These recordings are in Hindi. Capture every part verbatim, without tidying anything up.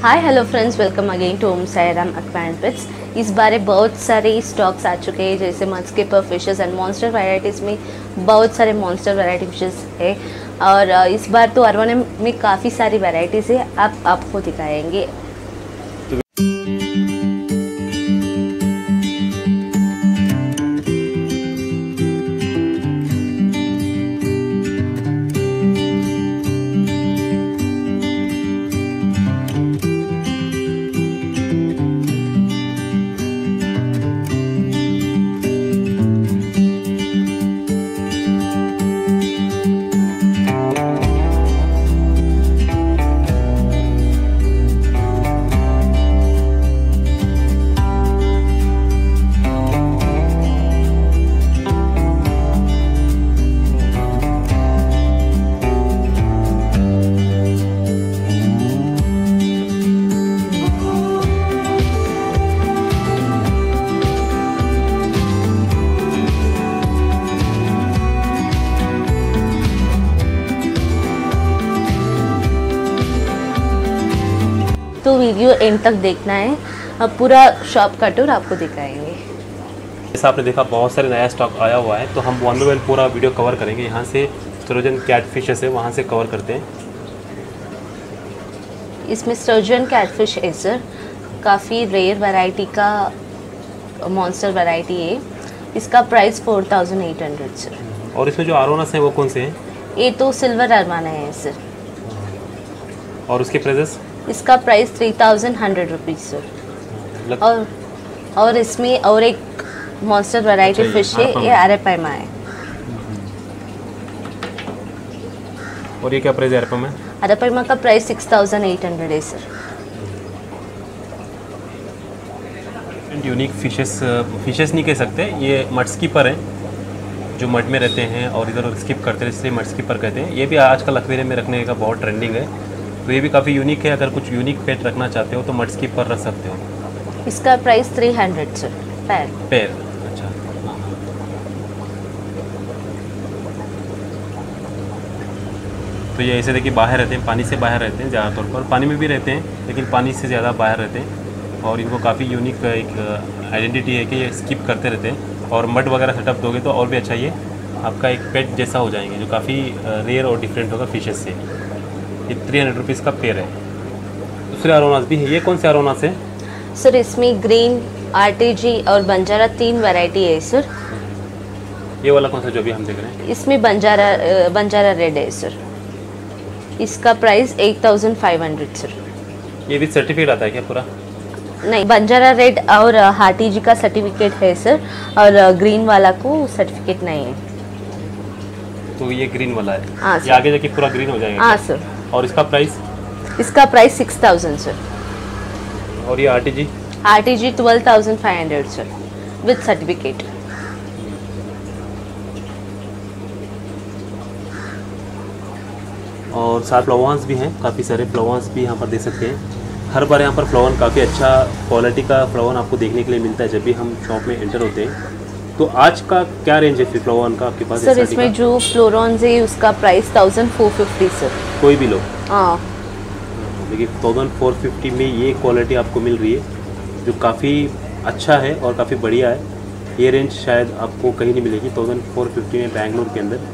Hi hello friends, welcome again to Om Sairam aquarium pets. इस बार बहुत सारे स्टॉक्स आ चुके हैं, जैसे मस्किपर फिशेस एंड मॉन्स्टर वैरायटीज़ में बहुत सारे मॉन्स्टर वैरायटी फिशेस है। और इस बार तो अरवाना में काफ़ी सारी वैरायटीज़ है, आप आपको दिखाएंगे। तो वीडियो एंड तक देखना है, अब पूरा शॉप का टूर आपको दिखाएंगे। जैसा आपने देखा बहुत सारे नया स्टॉक आया हुआ है, तो हम वन बाय वन पूरा वीडियो कवर करेंगे। यहाँ से स्टर्जन कैटफिशेस है, वहाँ से कवर करते हैं। इसमें स्टर्जन कैटफिश है सर, काफ़ी रेयर वैरायटी का मॉन्स्टर वैरायटी है। इसका price four thousand eight hundred sir. और इसमें जो आरोनस हैं वो कौन से हैं? ये तो सिल्वर अरवाना है सर। और उसके प्राइसेस? इसका price three thousand hundred rupees sir. और और इसमें और एक मॉन्स्टर वैरायटी फिश है, ये अरेपाइमा है। और ये क्या प्राइस है अरेपाइमा? अरेपाइमा का price six thousand eight hundred है सर। यूनिक फिशेस फिशेस नहीं कह सकते, ये मड स्कीपर हैं जो मड में रहते हैं और इधर उधर स्किप करते हैं, इसलिए मड स्कीपर कहते हैं। ये भी आजकल एक्वेरियम में रखने का बहुत ट्रेंडिंग है, तो ये भी काफ़ी यूनिक है। अगर कुछ यूनिक पेट रखना चाहते हो तो मड स्कीपर रख सकते हो। इसका प्राइस थ्री हंड्रेड सर पैर पैर अच्छा। तो ये ऐसे देखिए बाहर रहते हैं, पानी से बाहर रहते हैं ज़्यादातौर पर, पानी में भी रहते हैं लेकिन पानी से ज़्यादा बाहर रहते हैं। और इनको काफ़ी यूनिक एक आइडेंटिटी है कि ये स्किप करते रहते हैं, और मड वगैरह सेटअप दोगे तो और भी अच्छा ये आपका एक पेट जैसा हो जाएंगे, जो काफ़ी रेयर और डिफरेंट होगा फिशेस से। ये थ्री हंड्रेड रुपीज़ का पेयर है। दूसरे आरोनास भी है, ये कौन से आरोनास है सर? इसमें ग्रीन, आरटीजी और बंजारा तीन वैरायटी है सर। ये वाला कौन सा जो भी हम देख रहे हैं? इसमें बंजारा बंजारा रेड है सर। इसका price eight thousand five hundred sir. ये भी सर्टिफिकेट आता है क्या पूरा? नहीं, बंजारा रेड और हार्टीजी का सर्टिफिकेट है सर, और ग्रीन वाला को सर्टिफिकेट नहीं है। तो ये ग्रीन वाला है? हाँ ये आगे जाके पूरा ग्रीन हो जाएगा? हाँ सर। और इसका प्राइस? इसका प्राइस सिक्स थाउजेंड सर। और ये RTG? RTG twelve thousand five hundred sir with certificate. और साथ फ्लावर्स भी हैं, काफ़ी सारे फ्लावर्स भी यहाँ पर देख सकते हैं। हर बार यहाँ पर फ्लावर काफ़ी अच्छा क्वालिटी का फ्लावर आपको देखने के लिए मिलता है जब भी हम शॉप में एंटर होते हैं। तो आज का क्या रेंज है फिर फ्लावर का आपके पास? सर इसमें जो फ्लोरॉन्स है उसका price thousand four fifty sir. कोई भी लो? हाँ, देखिए थाउजेंड फोर फिफ्टी में ये क्वालिटी आपको मिल रही है जो काफ़ी अच्छा है और काफ़ी बढ़िया है। ये रेंज शायद आपको कहीं नहीं मिलेगी थाउजेंड फोर फिफ्टी में बैंगलोर के अंदर।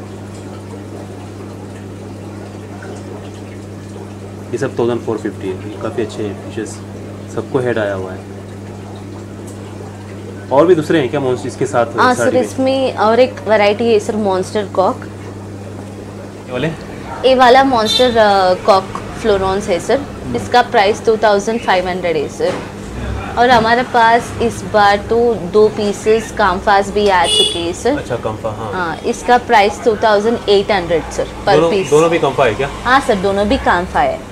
ये सब थाउजेंड फोर फिफ्टी है, ये काफ़ी अच्छे हैं फिशेस, सबको हेड आया हुआ है। और भी दूसरे हैं क्या मॉन्स्टर इसके साथ? हाँ सर, इसमें और एक वैरायटी है सर, मॉन्स्टर कॉक। ये वाले? ये वाला मॉन्स्टर कॉक फ्लोरॉन्स है सर। इसका price two thousand five hundred है सर। और हमारे पास इस बार तो दो पीसेस काम्फास भी आ चुके हैं सर। अच्छा, काम्फा। हाँ हाँ, इसका price two thousand eight hundred sir per piece. दोनों भी काम्फा है क्या? हाँ सर, दोनों भी काम्फा है।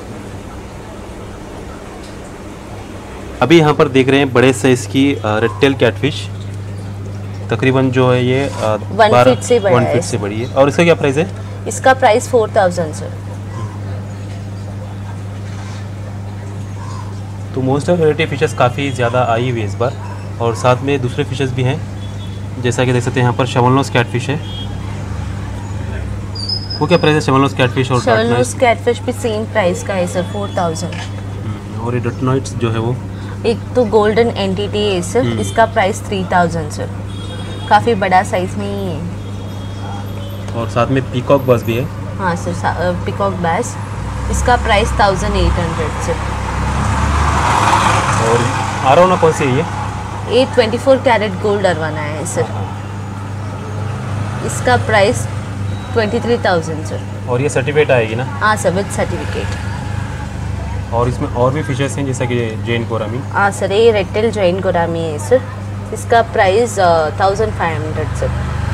अभी यहाँ पर देख रहे हैं बड़े साइज की रेड टेल कैटफिश, तकरीबन जो है ये वन फीट से बड़ा वन फीट से बड़ी है। और इसका क्या प्राइस है? इसका प्राइस फोर थाउजेंड सर। तो मोस्ट ऑफ वैरायटी फिशेस काफ़ी ज़्यादा आई हुई है इस बार, और साथ में दूसरे फिशेस भी हैं, जैसा कि देख सकते हैं यहाँ पर शवलनोस कैटफिश है। वो क्या प्राइस है शवलनोस कैटफिश और शवलनोस कैटफिश भी सेम प्राइस का है सर, फोर थाउजेंड। और ये डटनॉइट्स जो है वो एक तो गोल्डन एंटिटी है सर, इसका प्राइस थ्री थाउजेंड सर, काफ़ी बड़ा साइज में ही है। और साथ में पीकॉक बस भी है। हाँ सर, पीकॉक बैस, इसका price thousand eight hundred sir. और आरोना कौन सी है ये? ये twenty four carat gold arowana है सर, इसका price twenty three thousand sir. और ये सर्टिफिकेट आएगी ना? हाँ सर, विद सर्टिफिकेट। और इसमें और भी फिशेस हैं जैसा कि जैन गोरामी। हाँ सर, ये रेड-टेल जैन गोरामी है सर, इसका price thousand five hundred sir.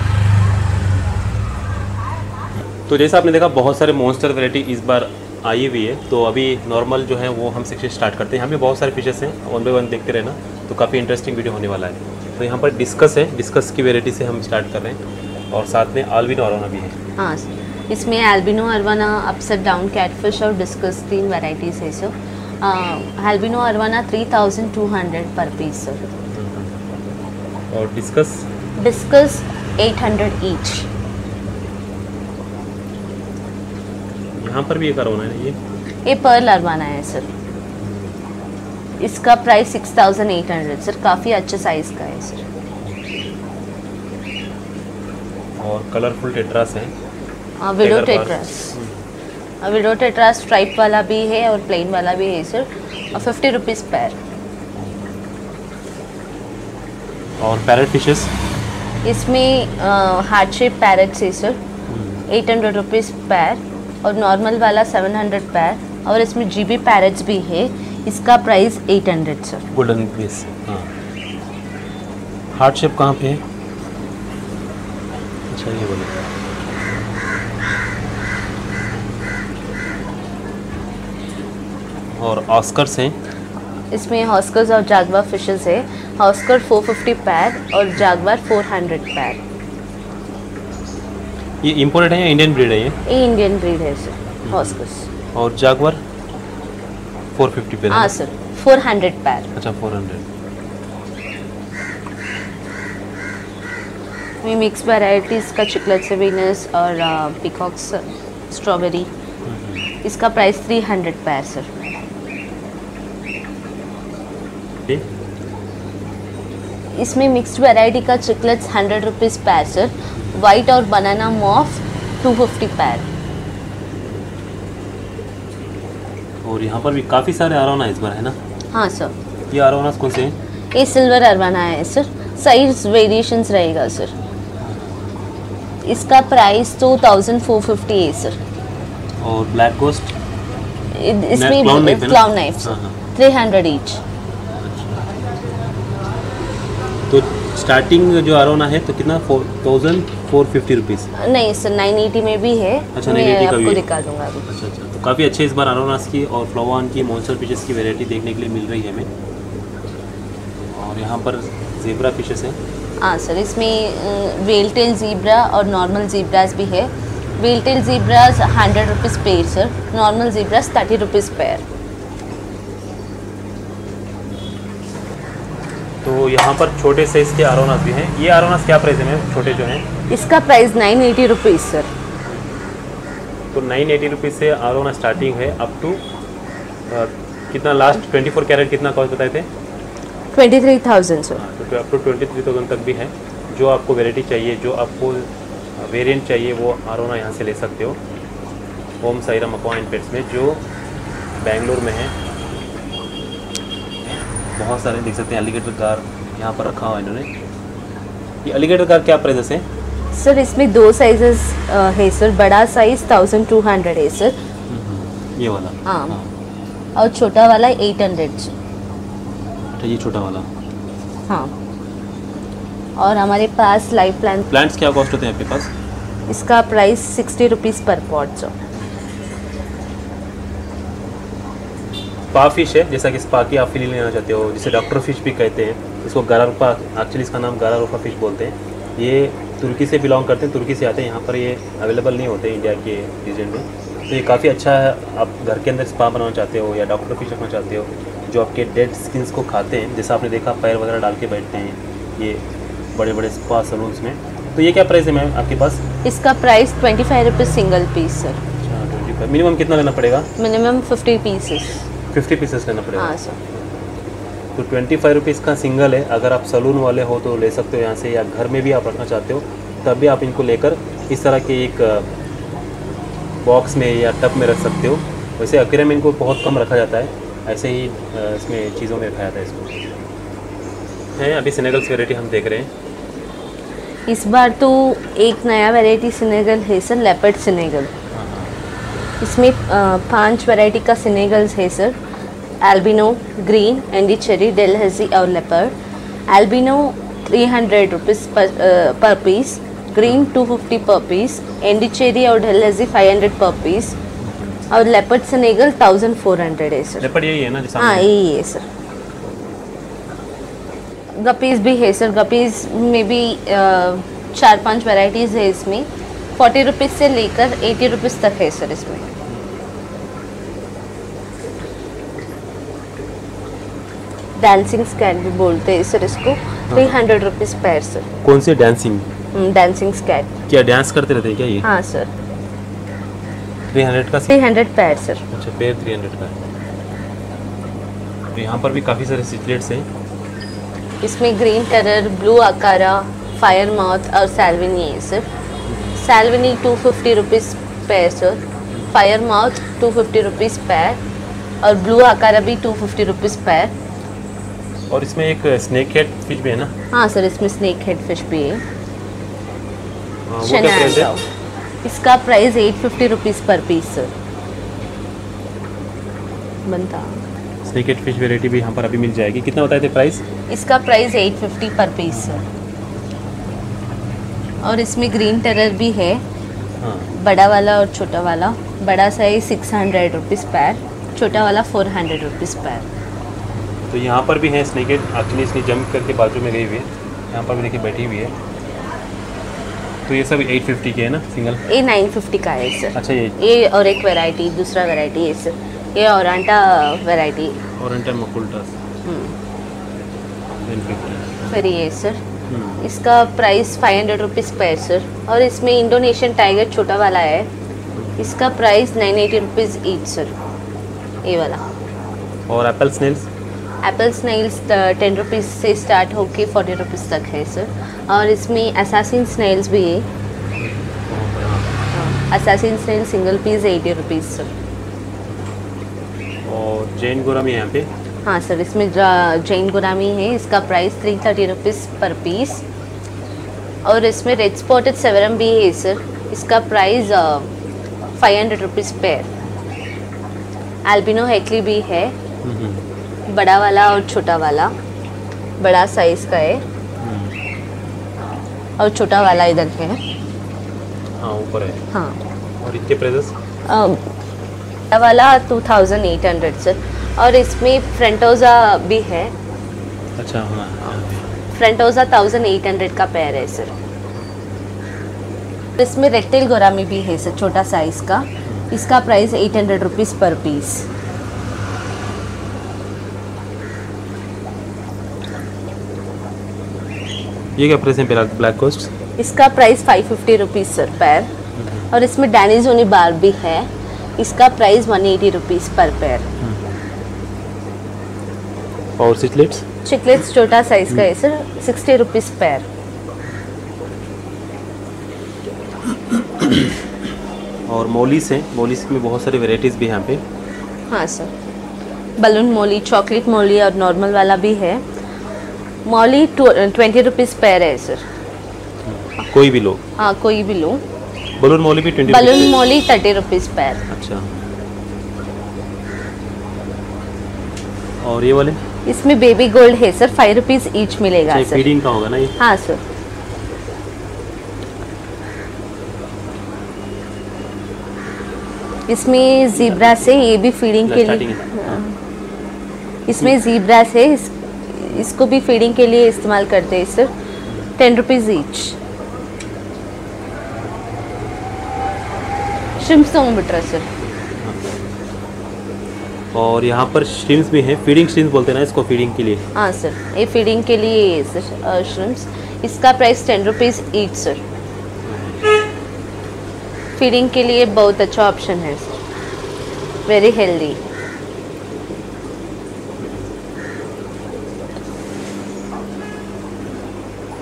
तो जैसा आपने देखा बहुत सारे मॉन्स्टर वैरायटी इस बार आई हुई है। तो अभी नॉर्मल जो है वो हम सेक्शन स्टार्ट करते हैं। यहाँ पे बहुत सारे फिशेस हैं, वन बाई वन देखते रहना, तो काफ़ी इंटरेस्टिंग वीडियो होने वाला है। तो यहाँ पर डिस्कस है, डिस्कस की वैरायटी से हम स्टार्ट कर रहे हैं और साथ में अल्बिनो अरोना भी है। हाँ सर, इसमें albino arowana, upside down catfish और डिस्कस तीन वैरायटीज़ है sir. Albino arowana three thousand two hundred per piece sir, और discus discus eight hundred each. यहाँ पर भी एक अरोना है ये ये पर्ल अरवाना है सर, इसका price six thousand eight hundred sir, काफ़ी अच्छे साइज़ का है सर। और कलरफुल टेट्रास है, widow tetras, widow tetras stripe वाला भी है और प्लेन वाला भी है सर, और फिफ्टी रुपीज़ पैर। और पैरेट फिशेस, इसमें हार्ट शेप पैरेट्स है सर, एट हंड्रेड रुपीज़ पैर, और नॉर्मल वाला सेवन हंड्रेड पैर, और इसमें जीबी पैरेट्स भी है, इसका price eight hundred sir. Golden piece. हाँ, हार्ट शेप कहाँ पे है? अच्छा ये बोले। और ऑस्कर्स हैं, इसमें हॉस्कर्स और जागवार फिशेस है। हॉस्कर फोर फिफ्टी पैर और जागवार फोर हंड्रेड पैर। ये इम्पोर्टेड है या इंडियन ब्रीड है ये? ये इंडियन ब्रीड है सर, हॉस्कर्स। और जागवार फोर फिफ्टी पैर? हाँ सर, फोर हंड्रेड पैर। अच्छा, फोर हंड्रेड। में मिक्स वैरायटीज़ का चिकलेट सेविनस और पीकॉक्स स्ट्रॉबेरी, इसका price three hundred pair sir. इसमें मिक्स्ड वैरायटी का चिकलेट्स हंड्रेड रुपीज़ पैर सर। वाइट और banana mauve to fifty per. और यहाँ पर भी काफ़ी सारे अरोना इस बार है ना? हाँ सर। ये अरोनास कौन से हैं? ये सिल्वर अरवाना है सर, साइज वेरिएशंस रहेगा सर। इसका price two thousand four fifty है सर। और ब्लैक गोस्ट? इसमें clown knife three hundred each. तो स्टार्टिंग जो अरोना है तो कितना? Four thousand four fifty rupees? नहीं सर, नाइन एटी में भी है। अच्छा, मैं नाइन एटी का भी आपको दिखा दूंगा अभी। अच्छा अच्छा, तो काफ़ी अच्छे इस बार अरोनास की और फ्लोवान की मॉन्स्टर फिशेस की वैरायटी देखने के लिए मिल रही है हमें। और यहाँ पर ज़ेब्रा फिशेस हैं। हाँ सर, इसमें वेल टेल ज़ीब्रा और नॉर्मल ज़ीब्रास भी है। Veil tail zebras hundred rupees pair sir, normal zebras thirty rupees pair. तो यहाँ पर छोटे साइज़ के अरोनास भी हैं। ये अरोनास क्या प्राइस है मैम, छोटे जो हैं? इसका price nine eighty rupees sir. तो नाइन एटी रुपीज़ से अरोना स्टार्टिंग है अप टू कितना? लास्ट ट्वेंटी फोर कैरेट कितना कॉस्ट बताए थे? Twenty three thousand sir. हाँ, तो up to twenty three thousand तक भी है। जो आपको वैरायटी चाहिए, जो आपको वेरिएंट चाहिए, वो अरोना यहाँ से ले सकते हो। Om Sairam aqua and pets में, जो बेंगलोर में है। बहुत सारे देख सकते हैं। एलिगेटर कार यहाँ पर रखा हुआ है इन्होंने। ये एलिगेटर कार क्या प्राइस है सर? इसमें दो साइजेस है सर, बड़ा साइज थाउजेंड टू हंड्रेड है सर, ये वाला। हाँ, और छोटा वाला एट हंड्रेड। अच्छा, ये छोटा वाला। हाँ, और हमारे पास लाइव प्लांट प्लांट्स क्या कॉस्ट होते हैं आपके पास? इसका price sixty rupees per pot sir. Spa fish है, जैसा कि स्पा की आप फीलिंग लेना चाहते हो, जिसे डॉक्टर फिश भी कहते हैं। इसको गारारूफा, एक्चुअली इसका नाम गारारूफा फिश बोलते हैं। ये तुर्की से बिलोंग करते हैं, तुर्की से आते हैं। यहाँ पर ये अवेलेबल नहीं होते इंडिया के रीजन में। तो ये काफ़ी अच्छा है। आप घर के अंदर स्पा बनाना चाहते हो या डॉक्टर फिश रखना चाहते हो, जो आपके डेड स्किन्स को खाते हैं, जैसा आपने देखा पैर वगैरह डाल के बैठते हैं ये बड़े बड़े स्पा सलून्स में। तो ये क्या प्राइस है मैम आपके पास? इसका price twenty five rupees single piece sir. अच्छा, ट्वेंटी फाइव। मिनिमम कितना लेना पड़ेगा? Minimum fifty pieces. Fifty pieces लेना पड़ेगा। हाँ सर। तो ट्वेंटी फाइव रुपीज़ का सिंगल है, अगर आप सलून वाले हो तो ले सकते हो यहाँ से, या घर में भी आप रखना चाहते हो तब भी आप इनको लेकर इस तरह के एक बॉक्स में या टब में रख सकते हो। वैसे एक्वेरियम में इनको बहुत कम रखा जाता है, ऐसे ही इसमें चीज़ों में रखा जाता है इसको। है अभी सिनेगल्स वेराइटी हम देख रहे हैं। इस बार तो एक नया वैरायटी सिनेगल है सर, लेपर्ड सिनेगल। इसमें पांच वैरायटी का सिनेगल्स है sir, albino, green, endlicheri, delhezi और leopard. Albino three hundred rupees per piece, green two fifty per piece, endlicheri और delhezi five hundred per piece, और leopard Senegal thousand four hundred है सर। लेपर्ड यही है ना? हाँ यही है सर। गपीज़ भी है सर, गपीज़ में भी आ, चार पांच वैरायटीज़ है इसमें। फोर्टी रुपीज़ से लेकर एटी रुपीज़ तक है सर इसमें। डांसिंग स्कैट भी बोलते हैं सर इसको, थ्री हंड्रेड रुपीज़ पैर सर। कौन सी डांसिंग? डांसिंग स्कैट। क्या डांस करते रहते हैं क्या ये? हाँ सर। थ्री हंड्रेड का? Three hundred pair sir. अच्छा, पैर थ्री हंड्रेड का। तो यहाँ पर भी काफ़ी सारे सिचलेट्स हैं। इसमें green terror, blue acara, firemouth और सैल्विनी है sir. Salvini two fifty rupees पैर sir, firemouth two fifty rupees पैर, और ब्लू आकारा भी टू फिफ्टी रुपीज़ पैर। और इसमें एक स्नेक हेड फिश भी है ना? हाँ सर, इसमें स्नेक हेड फिश भी है। हाँ, वो क्या प्राइस है? इसका price eight fifty rupees per piece sir बनता। स्नेक हेड फिश वेराइटी भी यहाँ पर अभी मिल जाएगी। कितना बताए थे प्राइस? इसका price eight fifty per piece sir. और इसमें ग्रीन टेरर भी है। हाँ। बड़ा वाला और छोटा वाला। बड़ा साइज सिक्स हंड्रेड रुपीज़ पैर, छोटा वाला फोर हंड्रेड रुपीज़ पैर। तो यहाँ पर भी है स्नेक हेड। एक्चुअली इसने जंप करके बाजू में गई हुई है, यहाँ पर भी देखिए बैठी हुई है। तो ये सब एट फिफ्टी के है ना सिंगल? ये नाइन फिफ्टी का है सर। अच्छा, ये ये और एक वैरायटी, दूसरा वैरायटी है सर, ये ओरांटा variety. Aurantimaculata nine fifty. फिर ये सर, इसका प्राइस फाइव हंड्रेड रुपीज़ पैर सर। और इसमें इंडोनेशियन टाइगर छोटा वाला है, इसका price nine eighty rupees each sir, ये वाला। और apple snails? Apple snails ten rupees से स्टार्ट होके फोर्टी रुपीज़ तक है सर। और इसमें असैसिन स्नेल्स भी है। Assassin snail single piece eighty rupees sir. और जैन गोरामी यहाँ पे? हाँ सर, इसमें जैन गोरामी है, इसका price three thirty rupees per piece. और इसमें रेड स्पॉटेड सेवरम भी है सर, इसका price five hundred rupees pair. Albino हेकली भी है, बड़ा वाला और छोटा वाला। बड़ा साइज का है और छोटा वाला इधर है। हाँ, ऊपर है। हाँ। और इनके प्राइसेस? बड़ा वाला two thousand eight hundred sir. और इसमें फ्रंटोजा भी है। अच्छा, हाँ, हाँ। फ्रंटोजा थाउजेंड एट हंड्रेड का पेयर है सर। इसमें रेक्टेल गोरामी भी है सर, छोटा साइज का, इसका price eight hundred rupees per piece. ये क्या प्राइस है ब्लैक कोस्ट? इसका price five fifty rupees sir pair. और इसमें डैनिजोनी बार भी है, इसका प्राइस वन एटी रुपीज़ पर पैर। और चिकलेट्स? चिकलेट्स छोटा साइज का है सर, सिक्सटी रुपीज़ पैर। और मोलीस हैं, मोलीस में बहुत सारी वेराइटीज़ भी हैं यहाँ पे। हाँ sir, balloon molly, chocolate molly और नॉर्मल वाला भी है। मोली ट्वेंटी रुपीज़ पैर है सर। कोई भी लो? हाँ, कोई भी लो। बलून मोली भी twenty? Balloon molly thirty rupees pair. अच्छा। और ये वाले? इसमें बेबी गोल्ड है सर, फाइव रुपीज़ ईच मिलेगा सर। फीडिंग का होगा ना ये? हाँ सर। इसमें जीब्रा से, ये भी फीडिंग के लिए, इसमें जीब्रा से इस, इसको भी फीडिंग के लिए इस्तेमाल करते हैं sir, ten rupees each. Shrimps बिट्रा सर। और यहाँ पर श्रिम्प्स भी हैं, फीडिंग श्रिम्प्स बोलते हैं ना इसको, फीडिंग के लिए? हाँ सर, ये फीडिंग के लिए सर श्रिम्प्स, इसका price ten rupees each sir. Feeding के लिए बहुत अच्छा ऑप्शन है सर, वेरी हेल्दी।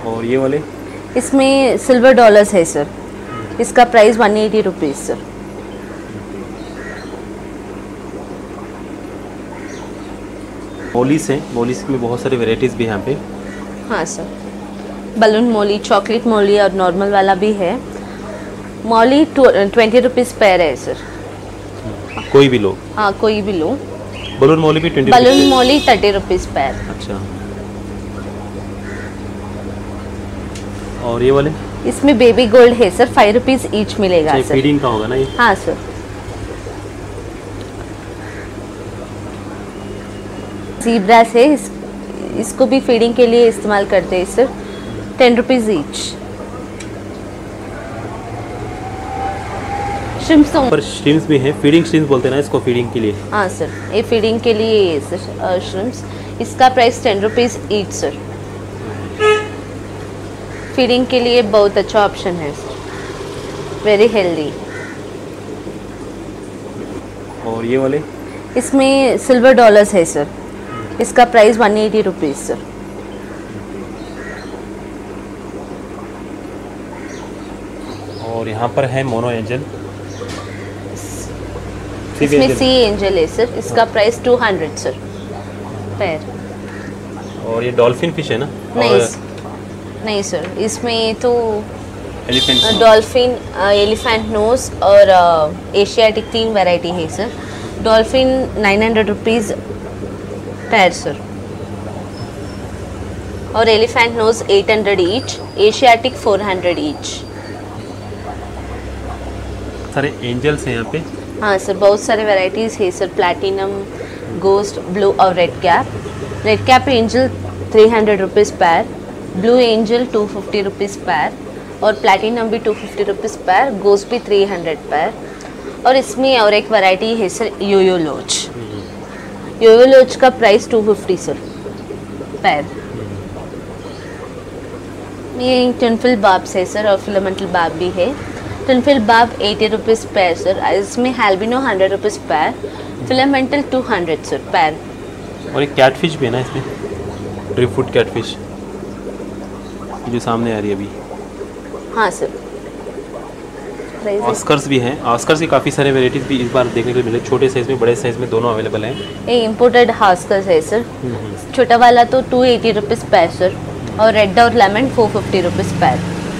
और ये वाले इसमें सिल्वर डॉलर्स है सर, इसका price one eighty rupees sir. Mollies हैं, मोलीस में बहुत सारी वेराइटीज़ भी हैं यहाँ पे। हाँ sir, balloon molly, chocolate molly और नॉर्मल वाला भी है। मोली ट्वेंटी रुपीज़ पैर है सर। कोई भी लो? हाँ, कोई भी लो। बलून मोली भी twenty? Balloon molly thirty rupees pair. अच्छा। और ये वाले? इसमें बेबी गोल्ड है सर, फाइव रुपीज़ ईच मिलेगा सर। फीडिंग का होगा ना ये? हाँ सर। ज़ीब्रास है, इस, इसको भी फीडिंग के लिए इस्तेमाल करते हैं sir, ten rupees each. Shrimps तो पर श्रिम्प्स भी हैं, फीडिंग श्रिम्प्स बोलते हैं ना इसको, फीडिंग के लिए। हाँ सर, ये फीडिंग के लिए है सर श्रिम्प्स। इसका price ten rupees each sir. Feeding के लिए बहुत अच्छा ऑप्शन है सर, वेरी हेल्दी। और ये वाले? इसमें सिल्वर डॉलर्स है सर, इसका price one eighty rupees sir. और यहाँ पर है मोनो एंजल, इसमें सी एंजल है सर, इसका price two hundred sir pair. और ये डॉल्फिन फिश है ना? नहीं नहीं सर, इसमें तो एलिफेंट डॉल्फिन, एलिफेंट नोज और एशियाटिक तीन वैरायटी है sir. Dolphin nine hundred rupees पैर सर, और elephant nose eight hundred each, Asiatic four hundred each. सारे एंजल्स हैं यहाँ पे। हाँ सर, बहुत सारे वैरायटीज़ है सर, प्लैटिनम, गोस्ट, ब्लू और red cap. Red cap angel three hundred rupees pair, blue angel two fifty rupees पैर, और प्लैटिनम भी two fifty rupees pair, ghost भी थ्री हंड्रेड पैर। और इसमें और एक वैरायटी है सर, योयो लोच। योयो लोच का price to fifty sir pair. ये टिनफिल बाब्स है सर, और फिलामेंटल बाब भी है। टिनफिल बाब एटी रुपीज़ पैर सर, इसमें albino hundred rupees pair, filamental two hundred sir pair. और एक कैटफिश भी है ना इसमें, ड्रिप फूड कैटफिश जो सामने आ रही है अभी। हाँ सर। ऑस्कर्स भी हैं, ऑस्कर्स की काफ़ी सारे वेराइटीज़ भी इस बार देखने को मिले, छोटे साइज़ में बड़े साइज़ में दोनों अवेलेबल हैं। ये इम्पोर्टेड ऑस्कर्स है सर, छोटा वाला तो टू एटी रुपीज़ पैर सर, और रेड और लेमन फोर फिफ्टी रुपीज़ पैर।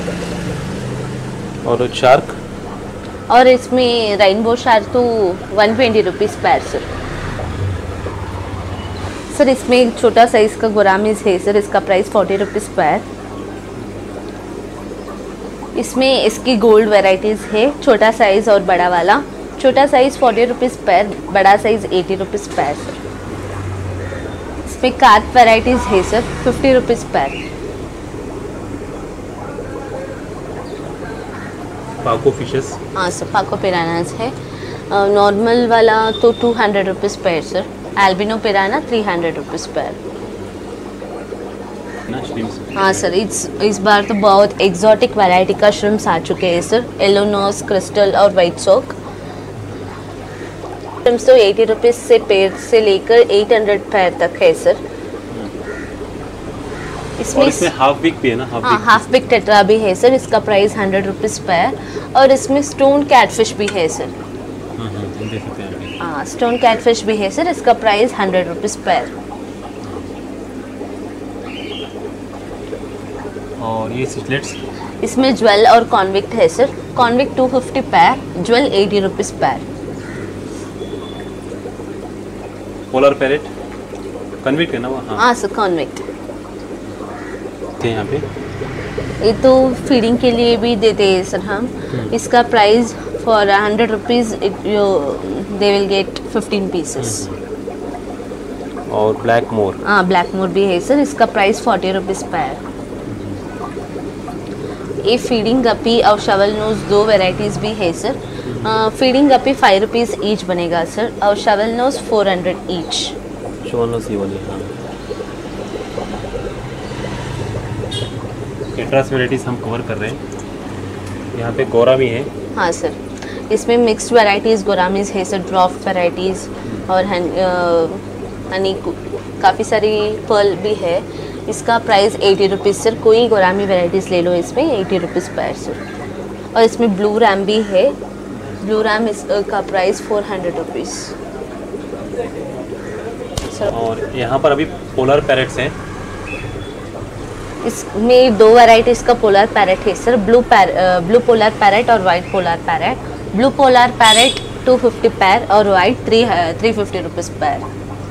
और शार्क? और इसमें रेनबो शार्क तो वन ट्वेंटी रुपीज़ पैर सर। सर इसमें एक छोटा साइज़ का गोरामीज है सर, इसका प्राइस फोर्टी रुपीज़ पैर। इसमें इसकी गोल्ड वैराइटीज़ है, छोटा साइज़ और बड़ा वाला। छोटा साइज़ फोर्टी रुपीज़ पैर, बड़ा साइज़ एटी रुपीज़ पैर सर। इसमें कार्प वैराइटीज़ है sir, fifty rupees per. Pacu fishes? हाँ सर, पाको पिरानास है। नॉर्मल वाला तो टू हंड्रेड रुपीज़ पैर sir, albino piranha three hundred rupees per. हाँ सर, इस इस बार तो बहुत एग्जॉटिक वैरायटी का श्रिम्प्स आ चुके हैं सर, येलो नोज, क्रिस्टल और वाइट सॉक। श्रिम्प्स तो एटी रुपीज़ से पैर से लेकर एट हंड्रेड पैर तक है सर। इसमें, इसमें हाफ बिग भी है ना? हाँ, हाफ बिग टेट्रा भी है सर, इसका प्राइस हंड्रेड रुपीज़ पैर। और इसमें स्टोन कैटफिश भी है सर। हाँ, स्टोन कैटफिश भी है सर, इसका प्राइस हंड्रेड रुपीज़ पैर। और ये सिचलेट्स? इसमें ज्वेल और कॉन्विक्ट है sir, convict two fifty per, jewel eighty rupees per. Polar parrot convict है ना वो? हाँ सर, कॉन्विक्ट यहाँ पे। ये तो फीडिंग के लिए भी देते हैं सर हम। इसका price four hundred rupees they will get fifteen pieces. और ब्लैक मोर? हाँ, ब्लैक मोर भी है सर, इसका प्राइस फोर्टी रुपीज़ पैर। ये फीडिंग गपी और शवल नोज दो वेराइटीज़ भी है सर। Feeding guppy five rupees each बनेगा सर, और shovel nose four hundred each. Shovel nose ये वाली? हाँ, टेट्रास वेराइटीज़ हम कवर कर रहे हैं। यहाँ पे गोरा भी है। हाँ सर, इसमें मिक्स्ड वेराइटीज़ गोरामीज है सर, ड्रॉफ्ट वेराइटीज़ और हनी, काफ़ी सारी पर्ल भी है। इसका प्राइस एटी रुपीज़ सर। कोई गोरामी वेराइटीज़ ले लो, इसमें एटी रुपीज़ पर सर। और इसमें ब्लू रैम भी है। ब्लू रैम इसका प्राइस फोर हंड्रेड रुपीज़। और यहाँ पर अभी पोलर पैरेट्स हैं। इसमें दो वैराइटीज़ का पोलर पैरेट है sir, blue per blue polar parrot और white polar parrot. Blue polar parrot two fifty per और white three three fifty rupees per.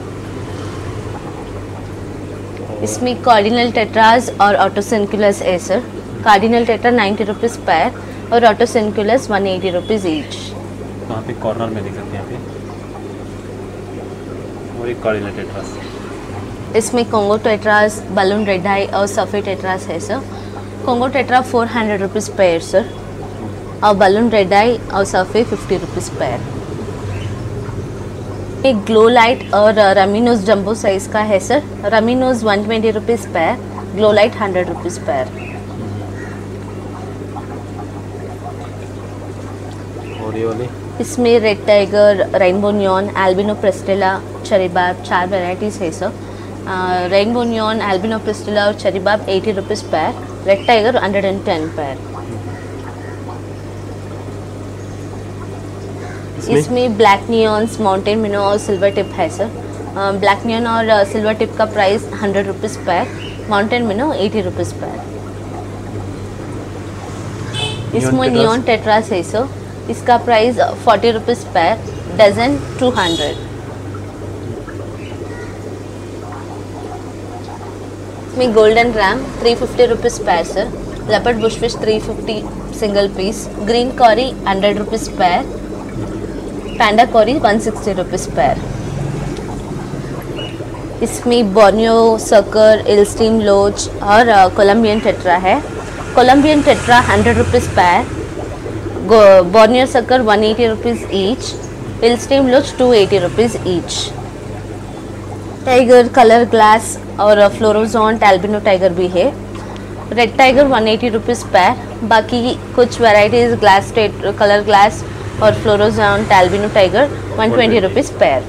इसमें कार्डिनल टेट्राज और ऑटोसिंकुलस है sir. Cardinal tetra ninety rupees पैर और otocinclus one eighty rupees each. वहाँ पे कॉर्नर में देख सकते हैं यहाँ पे, और एक कार्डिनल टेट्रास। इसमें Congo tetras, balloon red eye और सफ़ेद टेट्रास है sir. Congo tetra four hundred rupees pair sir, और बलून रेड आई और सफ़ेद फिफ्टी रुपीज़ पेयर। एक ग्लो लाइट और रमीनोज जंबो साइज़ का है sir. Rummynose one twenty rupees pair, glow light hundred rupees pair. और ये वाले इसमें red tiger, rainbow neon, albino prestella, cherry barb चार वेराइटीज़ है sir. Rainbow neon, albino prestella और cherry barb eighty rupees pair, red tiger hundred and ten pair. इसमें ब्लैक नियॉन्स, माउंटेन मिनो और सिल्वर टिप है सर। ब्लैक नियॉन और सिल्वर टिप का price hundred rupees pair, mountain minnow eighty rupees pair. इसमें नियॉन टेट्रास है सर। इसका price forty rupees pair, dozen two hundred. इसमें golden ram three fifty rupees pair sir. Leopard bushfish three fifty single piece, green cory hundred rupees pair, पैंडा cory one sixty rupees pair. इसमें बोर्नियो सर्कर, इल्स्टीम लोच और कोलम्बियन टेट्रा है। Colombian tetra hundred rupees pair, Borneo sucker one eighty rupees each, hillstream loach two eighty rupees each. Tiger, colour glass और फ्लोरोजोंट एल्बिनो टाइगर भी है। Red tiger one eighty rupees pair, बाकी कुछ वेराइटीज़ ग्लास कलर ग्लास और fluorescent albino tiger one twenty rupees pair.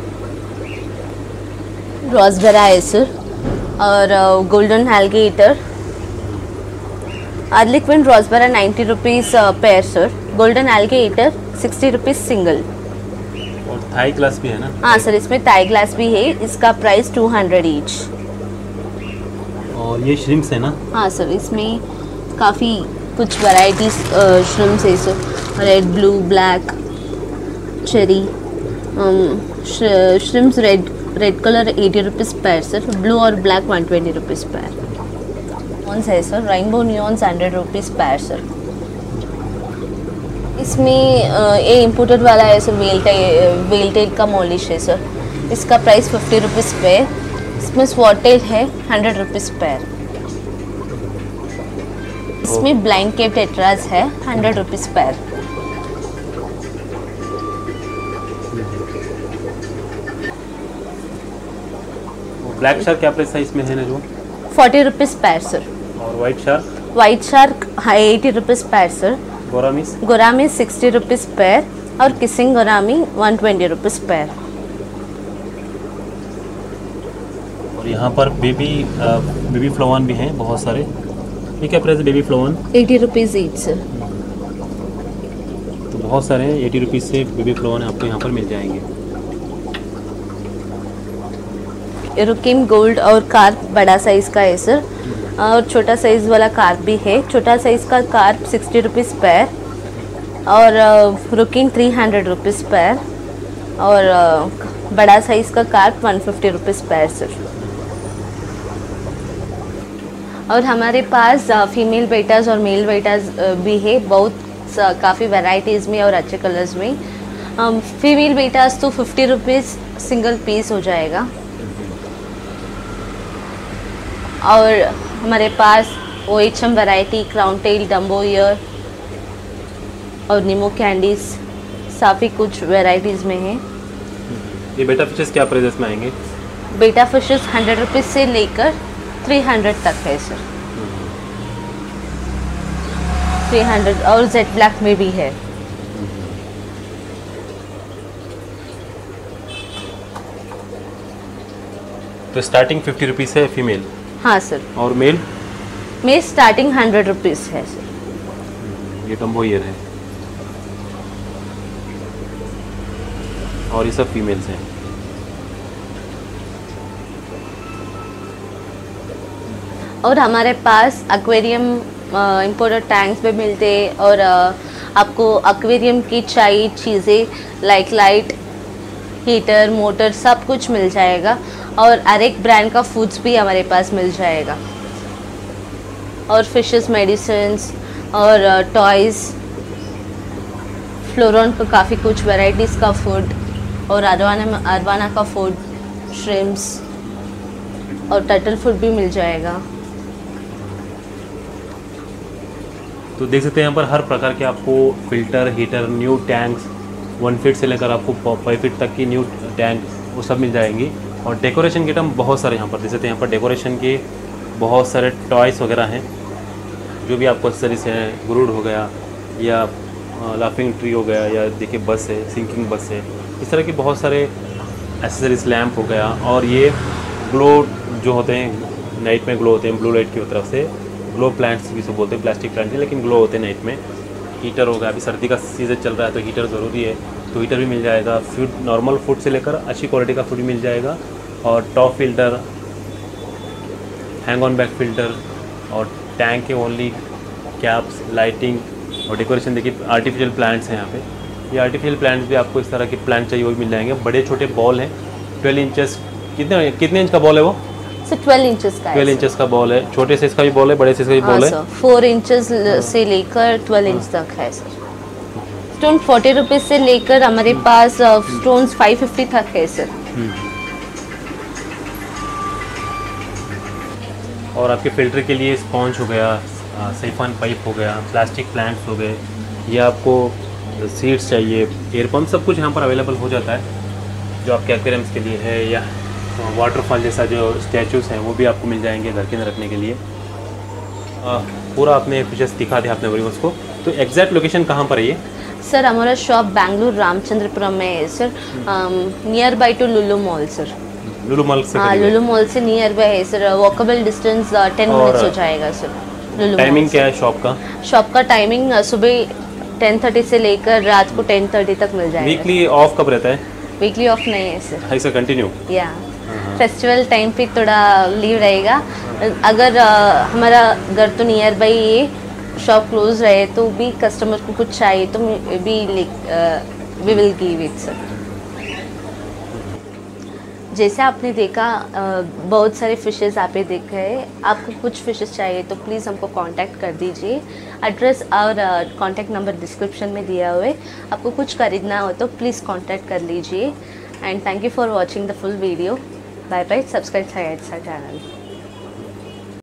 Rasbora है सर, और golden alligator, harlequin rasbora ninety rupees pair sir. Golden alligator sixty rupees single. और थाई ग्लास भी है ना? हाँ सर, इसमें थाई ग्लास भी है। इसका प्राइस टू हंड्रेड ईच। और ये श्रिम्प्स है ना? हाँ सर, इसमें काफ़ी कुछ वैराइटीज श्रिम्प्स है sir. Red, blue, black, cherry, shrimps red red colour eighty rupees pair sir. Blue और black one twenty rupees pair. Neons है sir, rainbow neons hundred rupees pair sir. इसमें ये इम्पोर्टेड वाला है sir, veil tail veil tail का मॉलिश है सर। इसका प्राइस फिफ्टी रुपीज़ पेयर। इसमें स्वॉटेड है हंड्रेड रुपीज़ पेयर। इसमें ब्लाइंड केप टेट्रास है hundred rupees pair. Black shark क्या प्राइस है इसमें है ना जो? Forty rupees pair sir. और white shark? White shark eighty rupees pair sir. Gouramis? Gourami sixty rupees pair और kissing gourami one twenty rupees pair. और यहाँ पर बेबी बेबी फ्लोवन भी हैं बहुत सारे। ये क्या प्राइस है baby flowerhorn? Eighty rupees each sir. तो बहुत सारे हैं, एटी रुपीज़ से बेबी फ्लोवन आपको यहाँ पर मिल जाएंगे। रुकिम गोल्ड और कार्प बड़ा साइज़ का है सर, और छोटा साइज़ वाला कार्प भी है। छोटा साइज़ का कार्प सिक्सटी रुपीज़ पेयर और ryukin three hundred rupees pair, और बड़ा साइज़ का carp one fifty rupees pair sir. और हमारे पास फीमेल बेटाज और मेल बेटाज भी है, बहुत काफ़ी वैराइटीज़ में और अच्छे कलर्स में। फीमेल बेटाज तो फिफ्टी रुपीज़ सिंगल पीस हो जाएगा। और हमारे पास O H M variety, crown tail, dumbo ear और नीमो कैंडीज काफ़ी कुछ वैराइटीज़ में है। ये बेटा फिशेस क्या प्राइस में आएंगे? बेटा फिशेस हंड्रेड रुपीज़ से लेकर थ्री हंड्रेड तक है सर। थ्री हंड्रेड और जेट ब्लैक में भी है। तो स्टार्टिंग फिफ्टी रुपीज़ है फीमेल? हाँ सर, और male male starting hundred rupees है सर। ये टम्बो ईयर है और ये सब फीमेल्स हैं। और हमारे पास एक्वेरियम इम्पोर्टेड टैंक्स भी मिलते हैं और uh, आपको एक्वेरियम की चाहिए चीज़ें लाइक लाइट, हीटर, मोटर सब कुछ मिल जाएगा। और हर एक ब्रांड का फूड्स भी हमारे पास मिल जाएगा और फिशेस, मेडिसिन्स और टॉयज़, फ्लोरॉन का काफ़ी कुछ वैरायटीज़ का फूड और अरवाना अरवाना का फूड, श्रिम्प्स और टर्टल फूड भी मिल जाएगा। तो देख सकते हैं यहाँ पर हर प्रकार के आपको filter, heater, new tanks, one feet से लेकर आपको फाइव फीट तक की न्यू टैंक वो सब मिल जाएंगी। और डेकोरेशन के आइटम बहुत सारे यहाँ पर देख सकते हैं। यहाँ पर डेकोरेशन के बहुत सारे टॉयस वगैरह हैं जो भी आपको एक्सेसरीज हैं। गुरुड हो गया या लाफिंग ट्री हो गया या देखिए बस है, सिंकिंग बस है, इस तरह के बहुत सारे एक्सेसरीज, लैम्प हो गया। और ये ग्लो जो होते हैं, नाइट में ग्लो होते हैं ब्लू लाइट की तरफ से, ग्लो प्लांट्स भी सब बोलते हैं, प्लास्टिक प्लांट्स हैं लेकिन ग्लो होते हैं नाइट में। हीटर होगा, अभी सर्दी का सीज़न चल रहा है तो हीटर ज़रूरी है, तो हीटर भी मिल जाएगा। फूड, नॉर्मल फूड से लेकर अच्छी क्वालिटी का फूड भी मिल जाएगा। और top filter, hang on back filter और टैंक के ओनली कैप्स, लाइटिंग और डेकोरेशन। देखिए आर्टिफिशियल प्लांट्स हैं यहाँ पे, ये आर्टिफिशियल प्लांट्स भी आपको इस तरह के प्लांट चाहिए वो भी मिल जाएंगे। बड़े छोटे बॉल हैं, ट्वेल्व इंचेस, कितने कितने इंच का बॉल है वो? सर ट्वेल्व इंचेस का ट्वेल्व इंचेस का बॉल है। छोटे साइज का भी बॉल है, बड़े साइज का भी बॉल है। फोर इंचेस से लेकर ट्वेल्व इंच तक है सर। स्टोन फोर्टी रुपीज़ से लेकर हमारे पास स्टोन्स फाइव फिफ्टी तक है सर। और आपके फिल्टर के लिए स्पॉन्ज हो गया, सिफॉन पाइप हो गया, प्लास्टिक प्लांट्स हो गए, या आपको सीड्स चाहिए, एयर पम्प, सब कुछ यहाँ पर अवेलेबल हो जाता है जो आपके एक्वेरियम्स के लिए है। या वाटरफॉल जैसा जो स्टैचूज़ हैं वो भी आपको मिल जाएंगे घर के अंदर रखने के लिए। आ, पूरा आपने फिशेस दिखा दिया अपने व्यूअर्स को। तो एग्जैक्ट लोकेशन कहाँ पर है ये? सर हमारा शॉप बेंगलुरु रामचंद्रपुरम में है sir, nearby to Lulu mall sir. Lulu mall से? हाँ, लुलु मॉल से नियर बाय है sir, walkable distance ten minutes हो जाएगा सर। टाइमिंग क्या है शॉप का? शॉप का टाइमिंग सुबह टेन थर्टी से लेकर रात को टेन थर्टी तक मिल जाएगा। वीकली ऑफ कब रहता है? वीकली ऑफ नहीं है सर। ऐसा कंटिन्यू? या फेस्टिवल टाइम पे थोड़ा लीव रहेगा। अगर आ, हमारा घर तो नियर बाई ये शॉप क्लोज रहे तो भी कस्टमर को कुछ चाहिए तो भी we will give it sir. जैसे आपने देखा आ, बहुत सारे फिशेस आप देख रहे, आपको कुछ फिशेस चाहिए तो प्लीज़ हमको कांटेक्ट कर दीजिए। एड्रेस और कांटेक्ट नंबर डिस्क्रिप्शन में दिया हुआ है। आपको कुछ खरीदना हो तो प्लीज़ कांटेक्ट कर लीजिए। And thank you for watching the full video. Bye bye, subscribe to our channel.